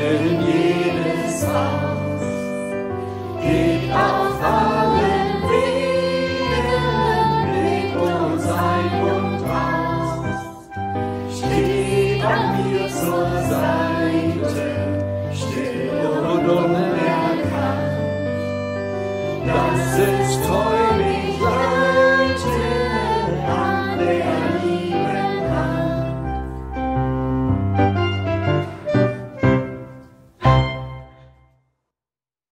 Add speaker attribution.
Speaker 1: denn jedes Haus geht auf allen Wegen, blickt uns ein und aus, steht an mir zur Seite, still und unerkannt. Das ist toll.